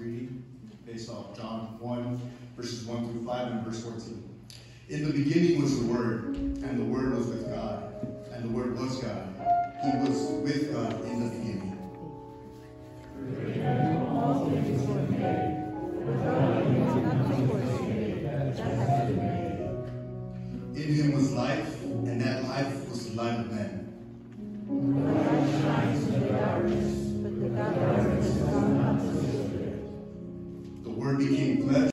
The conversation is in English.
reading based off John 1, verses 1 through 5 and verse 14. In the beginning was the Word, and the Word was with God, and the Word was God. He was with God in the beginning. All things were made. Without him nothing was made that has been made. In him was life, and that life was the light of men. The light shines in the darkness, but the darkness is not understood. The Word became flesh